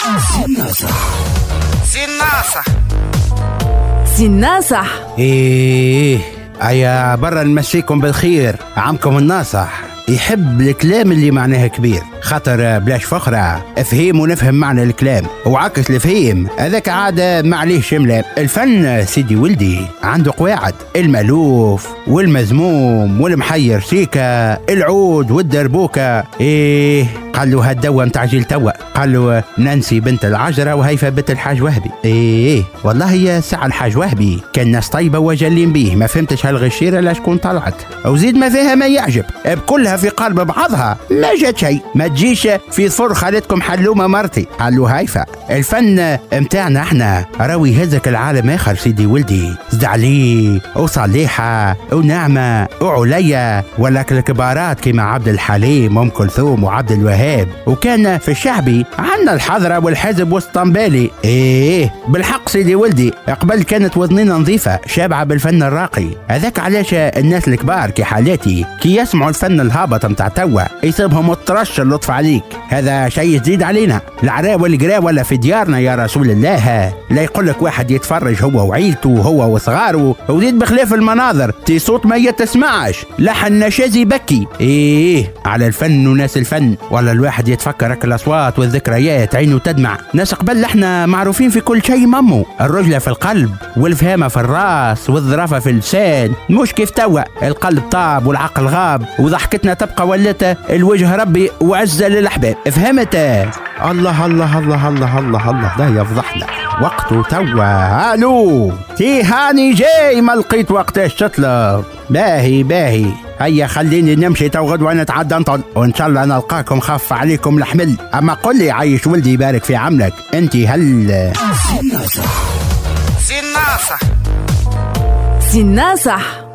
الناصح. ايه ايا برا نمسيكم بالخير. عمكم الناصح يحب الكلام اللي معناه كبير، خاطر بلاش فخرة افهيم ونفهم معنى الكلام وعكس الفهيم هذاك عادة ما عليه شملة. الفن سيدي ولدي عنده قواعد، المألوف والمزموم والمحير سيكا، العود والدربوكة. ايه قال له هالدوا متاع جيل توا، قال له نانسي بنت العجرة وهيفا بنت الحاج وهبي. ايه والله يا ساعة الحاج وهبي كان ناس طيبة وجلين بيه، ما فهمتش هالغشيرة لا شكون طلعت، وزيد ما فيها ما يعجب بكلها في قلب بعضها، ما جات شيء. ما تجيش في ثور خالتكم حلومة مرتي. قال له هيفا الفن متاعنا احنا راوي هزك العالم اخر سيدي ولدي، زد عليه وصليحة ونعمة وعليا ولك الكبارات كما عبد الحليم وام كلثوم وعبد الوهاب، وكان في الشعبي عنا الحضرة والحزب والسطنبالي. ايه بالحق سيدي ولدي قبل كانت وذنينا نظيفة شابعة بالفن الراقي، هذاك علاش الناس الكبار كي حالاتي كي يسمعوا الفن الهابط متاع توا يصيبهم الطرش اللطف عليك. هذا شيء جديد علينا، العراء والقراء ولا في ديارنا يا رسول الله. لا يقول لك واحد يتفرج هو وعيلته وهو وصغاره وزيد بخلاف المناظر تي صوت ما يتسمعش، لحن نشازي بكي. ايه على الفن وناس الفن، ولا الواحد يتفكرك الاصوات والذكريات عينه تدمع. ناس قبل احنا معروفين في كل شيء ممو، الرجلة في القلب والفهامة في الراس والظرافة في اللسان، مش كيف توا القلب طاب والعقل غاب وضحكتنا تبقى ولت الوجه ربي وعزة للأحباب. فهمت؟ الله الله الله الله الله الله لا يفضحنا وقته توا. الو تي هاني جاي ما لقيت وقتاش تطلب. باهي باهي هيا خليني نمشي تو غدوة نتعدى نطل، وان شاء الله نلقاكم خف عليكم الحمل. اما قل لي عايش ولدي يبارك في عملك انتي هل الناصح.